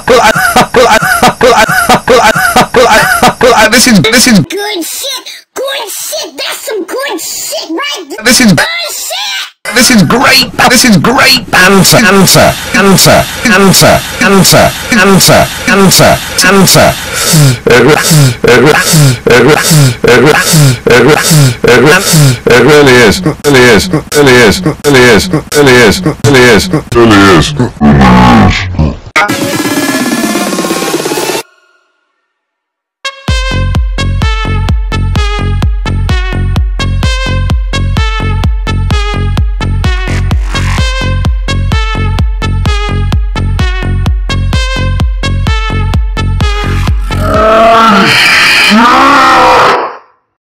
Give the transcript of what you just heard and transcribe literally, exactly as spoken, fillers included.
This is this is good shit. Good shit. That's some good shit right there. This is good shit. This is great. This is great. Answer. Answer. Answer. Answer. Answer. Answer. Answer. Answer. It really is. Really is. Really is. Really is. Really is. Really is. Really is.